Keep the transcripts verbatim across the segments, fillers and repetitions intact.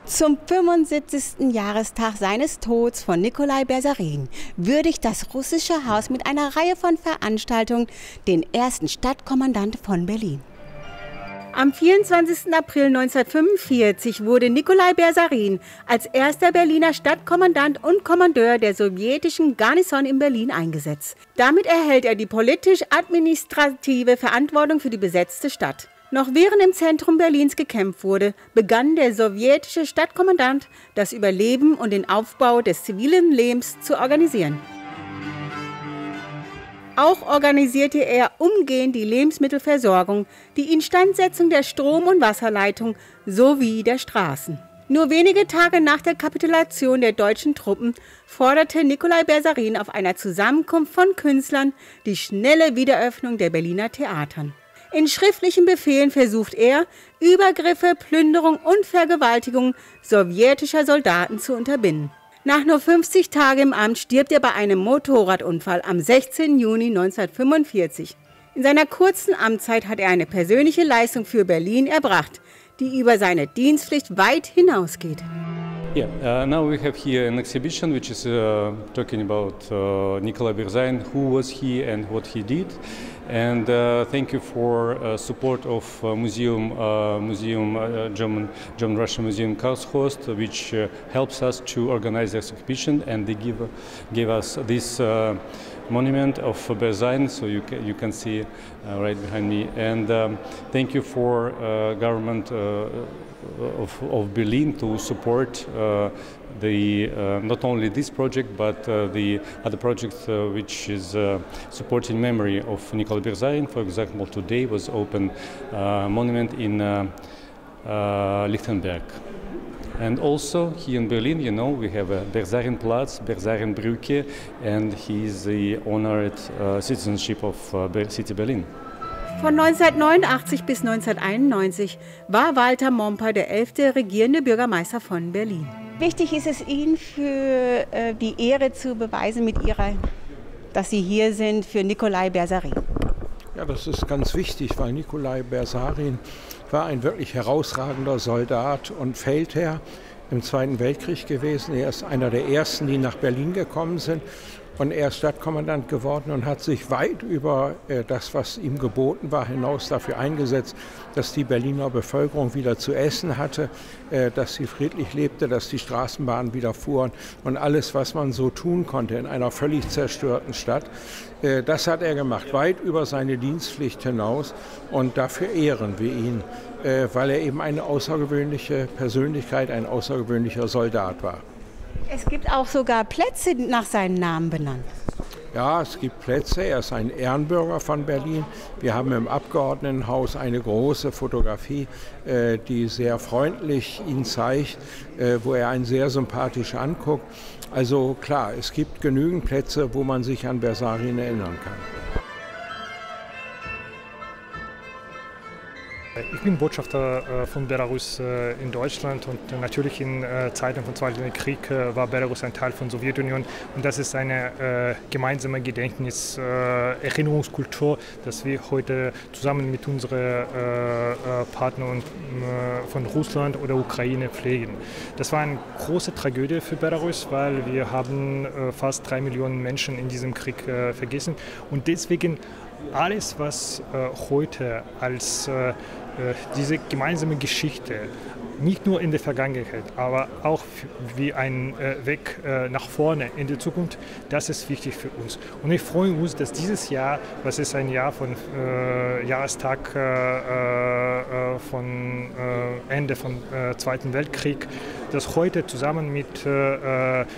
Zum fünfundsiebzigsten Jahrestag seines Todes von Nikolai Bersarin würdigt das Russische Haus mit einer Reihe von Veranstaltungen den ersten Stadtkommandant von Berlin. Am vierundzwanzigsten April neunzehnhundertfünfundvierzig wurde Nikolai Bersarin als erster Berliner Stadtkommandant und Kommandeur der sowjetischen Garnison in Berlin eingesetzt. Damit erhält er die politisch-administrative Verantwortung für die besetzte Stadt. Noch während im Zentrum Berlins gekämpft wurde, begann der sowjetische Stadtkommandant, das Überleben und den Aufbau des zivilen Lebens zu organisieren. Auch organisierte er umgehend die Lebensmittelversorgung, die Instandsetzung der Strom- und Wasserleitung sowie der Straßen. Nur wenige Tage nach der Kapitulation der deutschen Truppen forderte Nikolai Bersarin auf einer Zusammenkunft von Künstlern die schnelle Wiederöffnung der Berliner Theatern. In schriftlichen Befehlen versucht er, Übergriffe, Plünderung und Vergewaltigung sowjetischer Soldaten zu unterbinden. Nach nur fünfzig Tagen im Amt stirbt er bei einem Motorradunfall am sechzehnten Juni neunzehnhundertfünfundvierzig. In seiner kurzen Amtszeit hat er eine persönliche Leistung für Berlin erbracht, die über seine Dienstpflicht weit hinausgeht. Yeah, uh, now we have here an exhibition which is uh, talking about uh, Nikolai Bersarin, who was he and what he did. And uh, thank you for uh, support of uh, museum, uh, museum uh, German, German Russian Museum Karlshorst, which uh, helps us to organize this exhibition, and they give give us this uh, monument of Bersarin, so you can, you can see uh, right behind me. And um, thank you for uh, government uh, of, of Berlin to support uh, the uh, not only this project but uh, the other projects uh, which is uh, supporting memory of Nikolai Bersarin. For example, today was open uh, monument in uh, uh, Lichtenberg. And also here in Berlin, you know, we have a Bersarinplatz, Bersarinbrücke, and he is the honored uh, citizenship of uh, City Berlin. Von neunzehnhundertneunundachtzig bis neunzehnhunderteinundneunzig war Walter Momper der elfte regierende Bürgermeister von Berlin. Wichtig ist es Ihnen, für äh, die Ehre zu beweisen mit Ihrer, dass Sie hier sind für Nikolai Bersarin. Ja, das ist ganz wichtig, weil Nikolai Bersarin war ein wirklich herausragender Soldat und Feldherr im Zweiten Weltkrieg gewesen. Er ist einer der ersten, die nach Berlin gekommen sind. Und er ist Stadtkommandant geworden und hat sich weit über äh, das, was ihm geboten war, hinaus dafür eingesetzt, dass die Berliner Bevölkerung wieder zu essen hatte, äh, dass sie friedlich lebte, dass die Straßenbahnen wieder fuhren und alles, was man so tun konnte in einer völlig zerstörten Stadt. Äh, das hat er gemacht, weit über seine Dienstpflicht hinaus, und dafür ehren wir ihn, äh, weil er eben eine außergewöhnliche Persönlichkeit, ein außergewöhnlicher Soldat war. Es gibt auch sogar Plätze nach seinem Namen benannt. Ja, es gibt Plätze. Er ist ein Ehrenbürger von Berlin. Wir haben im Abgeordnetenhaus eine große Fotografie, äh, die sehr freundlich ihn zeigt, äh, wo er einen sehr sympathisch anguckt. Also klar, es gibt genügend Plätze, wo man sich an Bersarin erinnern kann. Ich bin Botschafter von Belarus in Deutschland, und natürlich in Zeiten von Zweiten Weltkrieg war Belarus ein Teil von der Sowjetunion, und das ist eine gemeinsame Gedächtnis, Erinnerungskultur, dass wir heute zusammen mit unseren Partnern von Russland oder Ukraine pflegen. Das war eine große Tragödie für Belarus, weil wir haben fast drei Millionen Menschen in diesem Krieg vergessen, und deswegen alles, was äh, heute als äh, diese gemeinsame Geschichte, nicht nur in der Vergangenheit, aber auch wie ein äh, Weg äh, nach vorne in die Zukunft, das ist wichtig für uns. Und ich freue mich, dass dieses Jahr, was ist ein Jahr von äh, Jahrestag äh, äh, von äh, Ende vom äh, Zweiten Weltkrieg, dass heute zusammen mit äh, äh,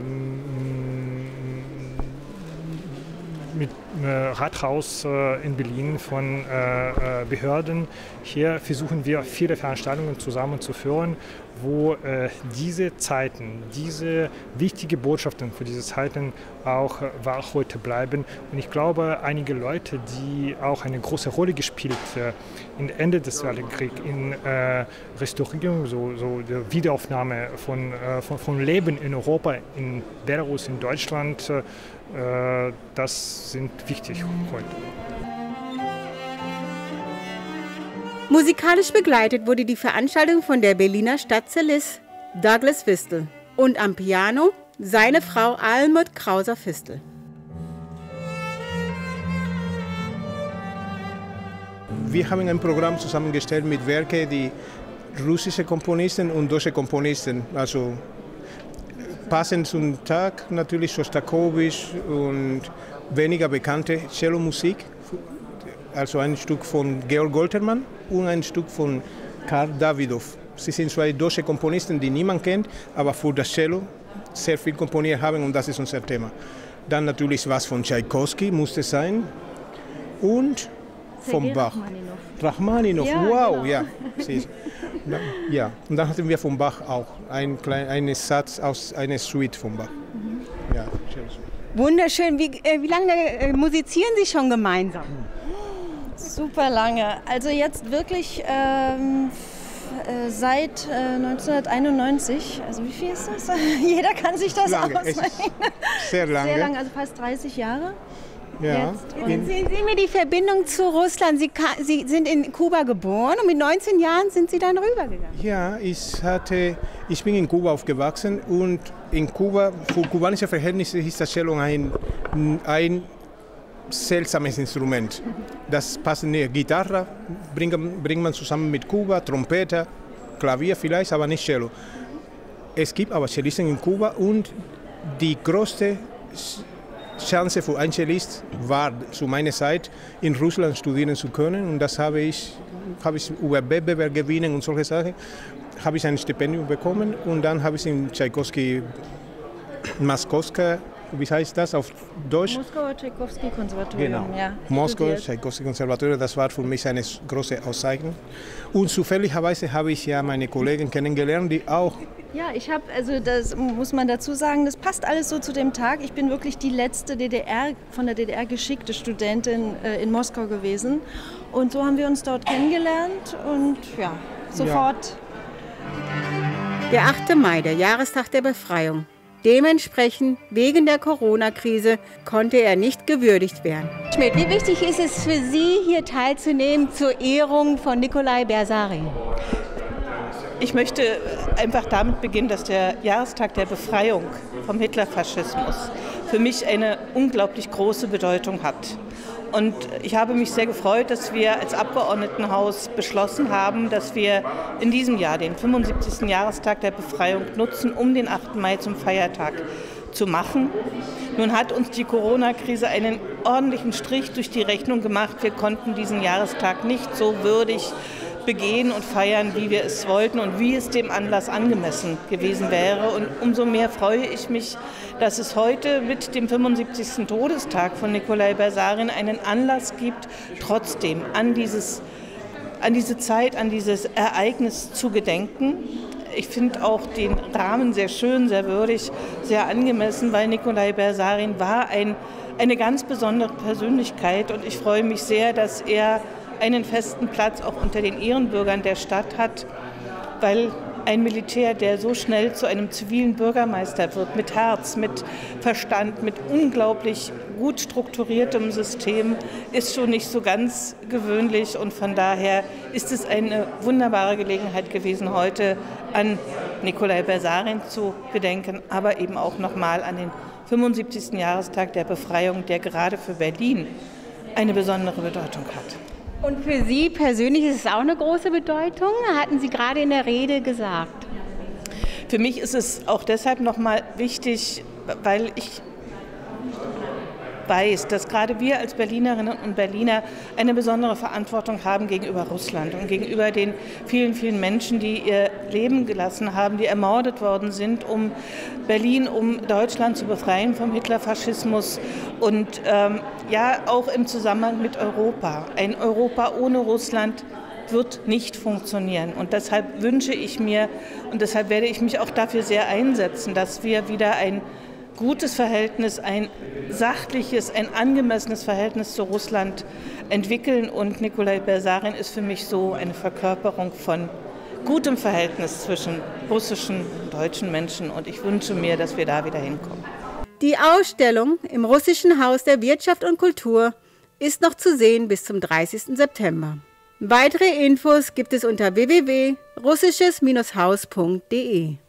mit äh, Rathaus äh, in Berlin von äh, äh, Behörden. Hier versuchen wir, viele Veranstaltungen zusammenzuführen, wo äh, diese Zeiten, diese wichtigen Botschaften für diese Zeiten auch äh, wahr heute bleiben. Und ich glaube, einige Leute, die auch eine große Rolle gespielt äh, im Ende des Zweiten Krieges, in äh, Restaurierung, so, so der Wiederaufnahme von, äh, von, von Leben in Europa, in Belarus, in Deutschland, äh, das sind wichtig heute. Musikalisch begleitet wurde die Veranstaltung von der Berliner Stadtzellist Douglas Fistel. Und am Piano seine Frau Almut Krauser-Fistel. Wir haben ein Programm zusammengestellt mit Werken, die russische Komponisten und deutsche Komponisten, also passend zum Tag natürlich Schostakowitsch und weniger bekannte Cellomusik, also ein Stück von Georg Goltermann und ein Stück von Karl Davidow. Sie sind zwei deutsche Komponisten, die niemand kennt, aber für das Cello sehr viel komponiert haben und das ist unser Thema. Dann natürlich was von Tschaikowski musste sein und vom Bach. Rachmaninow, ja, wow, genau. Ja. Ja. Und dann hatten wir vom Bach auch einen kleinen Satz aus einer Suite vom Bach. Mhm. Ja, wunderschön. Wie, äh, wie lange äh, musizieren Sie schon gemeinsam? Super lange. Also jetzt wirklich ähm, äh, seit äh, neunzehnhunderteinundneunzig. Also wie viel ist das? Jeder kann sich das lange. ausrechnen. Sehr lange. Sehr lange, also fast dreißig Jahre. Ja. Sehen Sie mir die Verbindung zu Russland. Sie, Sie sind in Kuba geboren und mit neunzehn Jahren sind Sie dann rübergegangen. Ja, ich, hatte, ich bin in Kuba aufgewachsen und in Kuba, für kubanische Verhältnisse ist das Cello ein, ein seltsames Instrument. Das passt nicht. Gitarre bringt, bringt man zusammen mit Kuba, Trompete, Klavier vielleicht, aber nicht Cello. Es gibt aber Cellisten in Kuba und die größte Chance für einen Cellist war zu meiner Zeit in Russland studieren zu können und das habe ich, habe ich über Wettbewerb gewinnen und solche Sachen, habe ich ein Stipendium bekommen und dann habe ich in Tschaikowski, Moskowska, wie heißt das auf Deutsch? Moskauer Tschaikowski-Konservatorium, genau. Ja. Moskauer Tschaikowski-Konservatorium, das war für mich eine große Auszeichnung. Und zufälligerweise habe ich ja meine Kollegen kennengelernt, die auch... Ja, ich habe, also das muss man dazu sagen, das passt alles so zu dem Tag. Ich bin wirklich die letzte D D R, von der D D R geschickte Studentin äh, in Moskau gewesen. Und so haben wir uns dort kennengelernt und ja, sofort... Ja. Der achte Mai, der Jahrestag der Befreiung. Dementsprechend, wegen der Corona-Krise, konnte er nicht gewürdigt werden. Schmidt, wie wichtig ist es für Sie, hier teilzunehmen zur Ehrung von Nikolai Bersarin? Ich möchte einfach damit beginnen, dass der Jahrestag der Befreiung vom Hitlerfaschismus für mich eine unglaublich große Bedeutung hat. Und ich habe mich sehr gefreut, dass wir als Abgeordnetenhaus beschlossen haben, dass wir in diesem Jahr den fünfundsiebzigsten Jahrestag der Befreiung nutzen, um den achten Mai zum Feiertag zu machen. Nun hat uns die Corona-Krise einen ordentlichen Strich durch die Rechnung gemacht. Wir konnten diesen Jahrestag nicht so würdig begehen und feiern, wie wir es wollten und wie es dem Anlass angemessen gewesen wäre. Und umso mehr freue ich mich, dass es heute mit dem fünfundsiebzigsten Todestag von Nikolai Bersarin einen Anlass gibt, trotzdem an, dieses, an diese Zeit, an dieses Ereignis zu gedenken. Ich finde auch den Rahmen sehr schön, sehr würdig, sehr angemessen, weil Nikolai Bersarin war ein, eine ganz besondere Persönlichkeit und ich freue mich sehr, dass er einen festen Platz auch unter den Ehrenbürgern der Stadt hat, weil ein Militär, der so schnell zu einem zivilen Bürgermeister wird, mit Herz, mit Verstand, mit unglaublich gut strukturiertem System, ist schon nicht so ganz gewöhnlich und von daher ist es eine wunderbare Gelegenheit gewesen, heute an Nikolai Bersarin zu gedenken, aber eben auch nochmal an den fünfundsiebzigsten Jahrestag der Befreiung, der gerade für Berlin eine besondere Bedeutung hat. Und für Sie persönlich ist es auch eine große Bedeutung, hatten Sie gerade in der Rede gesagt. Für mich ist es auch deshalb nochmal wichtig, weil ich weiß, dass gerade wir als Berlinerinnen und Berliner eine besondere Verantwortung haben gegenüber Russland und gegenüber den vielen, vielen Menschen, die ihr Leben gelassen haben, die ermordet worden sind, um Berlin, um Deutschland zu befreien vom Hitlerfaschismus und ähm, ja auch im Zusammenhang mit Europa. Ein Europa ohne Russland wird nicht funktionieren. Und deshalb wünsche ich mir und deshalb werde ich mich auch dafür sehr einsetzen, dass wir wieder ein gutes Verhältnis, ein sachliches, ein angemessenes Verhältnis zu Russland entwickeln. Und Nikolai Bersarin ist für mich so eine Verkörperung von gutem Verhältnis zwischen russischen und deutschen Menschen. Und ich wünsche mir, dass wir da wieder hinkommen. Die Ausstellung im Russischen Haus der Wirtschaft und Kultur ist noch zu sehen bis zum dreißigsten September. Weitere Infos gibt es unter w w w punkt russisches Bindestrich haus punkt de.